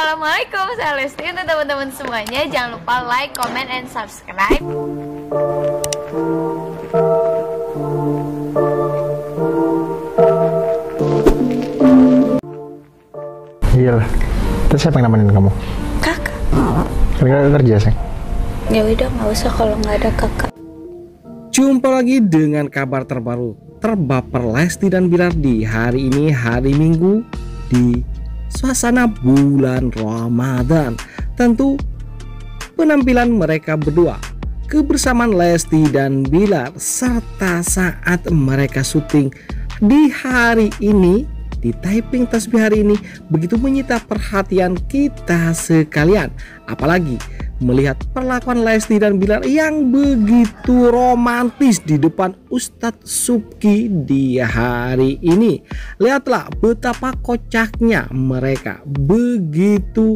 Assalamualaikum, saya Lesti. Untuk teman-teman semuanya, jangan lupa like, comment, and subscribe. Iya lah. Terus siapa yang nemenin kamu? Kakak. Kakak kerja sih. Ya udah, nggak usah kalau nggak ada kakak. Jumpa lagi dengan kabar terbaru terbaper Lesti dan Bilar di hari ini, hari Minggu, di suasana bulan Ramadan. Tentu penampilan mereka berdua, kebersamaan Lesti dan Bilar, serta saat mereka syuting di hari ini, di Taiping Tasbih hari ini, begitu menyita perhatian kita sekalian. Apalagi melihat perlakuan Lesti dan Bilar yang begitu romantis di depan Ustadz Subki di hari ini. Lihatlah betapa kocaknya mereka, begitu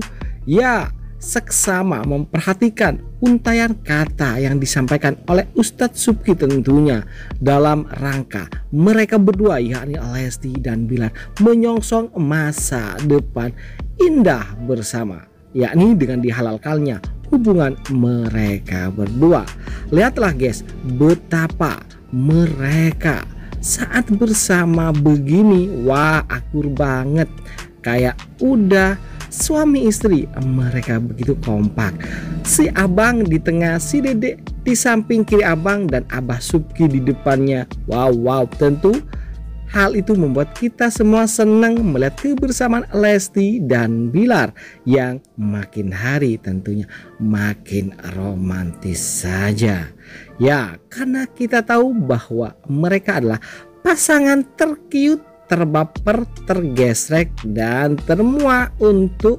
seksama memperhatikan untayan kata yang disampaikan oleh Ustadz Subki, tentunya dalam rangka mereka berdua, yakni Lesti dan Bilar, menyongsong masa depan indah bersama, yakni dengan dihalalkannya hubungan mereka berdua. Lihatlah guys, betapa mereka saat bersama begini, wah akur banget, kayak udah suami istri. Mereka begitu kompak, si abang di tengah, si dedek di samping kiri abang, dan Abah Subki di depannya. Wow, tentu hal itu membuat kita semua senang melihat kebersamaan Lesti dan Bilar yang makin hari tentunya makin romantis saja. Ya, karena kita tahu bahwa mereka adalah pasangan terkiut, terbaper, tergesrek, dan termuak untuk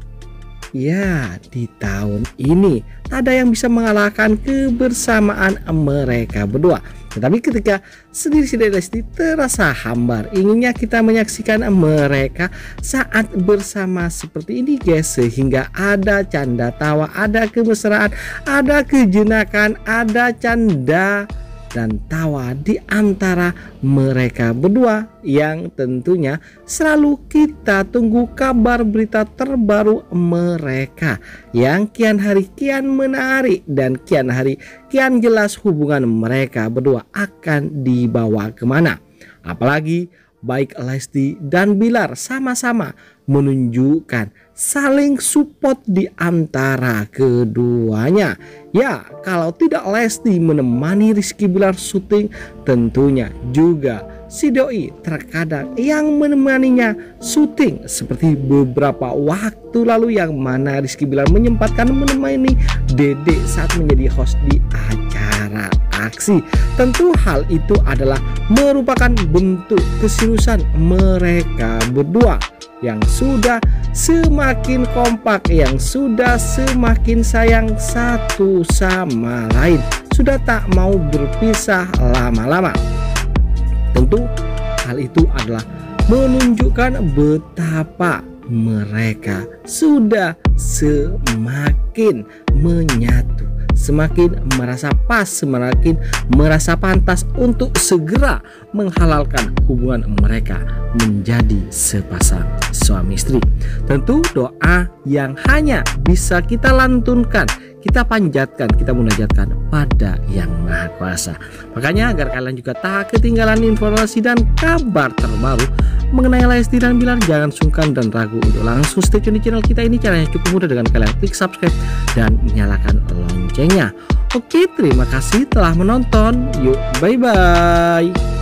di tahun ini. Tak ada yang bisa mengalahkan kebersamaan mereka berdua. Tetapi ketika sendiri Lesti terasa hambar, inginnya kita menyaksikan mereka saat bersama seperti ini guys, sehingga ada canda tawa, ada kemesraan, ada kejenakan, ada canda dan tawa di antara mereka berdua, yang tentunya selalu kita tunggu kabar berita terbaru mereka yang kian hari kian menarik dan kian hari kian jelas hubungan mereka berdua akan dibawa kemana. Apalagi baik Lesti dan Bilar sama-sama menunjukkan saling support di antara keduanya. Ya, kalau tidak Lesti menemani Rizky Bilar syuting, tentunya juga si doi terkadang yang menemaninya syuting, seperti beberapa waktu lalu yang mana Rizky Bilar menyempatkan menemani Dede saat menjadi host di acara aksi. Tentu hal itu adalah merupakan bentuk keseriusan mereka berdua yang sudah semakin kompak, yang sudah semakin sayang satu sama lain, sudah tak mau berpisah lama-lama. Tentu hal itu adalah menunjukkan betapa mereka sudah semakin menyatu, semakin merasa pas, semakin merasa pantas untuk segera menghalalkan hubungan mereka menjadi sepasang suami istri. Tentu doa yang hanya bisa kita lantunkan, kita panjatkan, kita munajatkan pada Yang Maha Kuasa. Makanya agar kalian juga tak ketinggalan informasi dan kabar terbaru mengenai Lesti dan Bilar, jangan sungkan dan ragu untuk langsung stay tune di channel kita ini. Caranya cukup mudah, dengan kalian klik subscribe dan nyalakan loncengnya. Oke, terima kasih telah menonton. Yuk, bye-bye.